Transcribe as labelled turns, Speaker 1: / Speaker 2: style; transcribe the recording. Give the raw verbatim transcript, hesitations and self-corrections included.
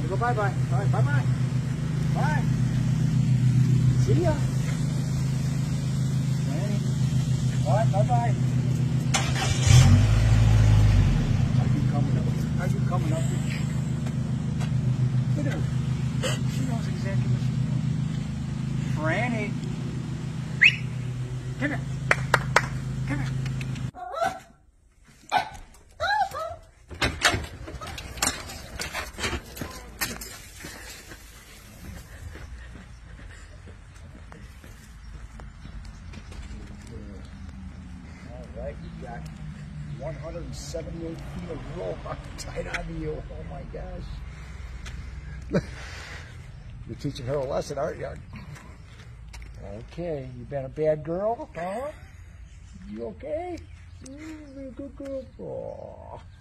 Speaker 1: go bye-bye. All right, bye-bye. Bye. See ya. Franny. All right, bye-bye. Are you coming up? Are you coming up? Look at her. She knows exactly what she's doing. Franny. Come here. Come here. All right, you got one hundred seventy-eight feet of rope tied onto you. Oh my gosh. You're teaching her a lesson, aren't you? Okay, you been a bad girl, huh? You okay? Mm, you're a good girl. Aww.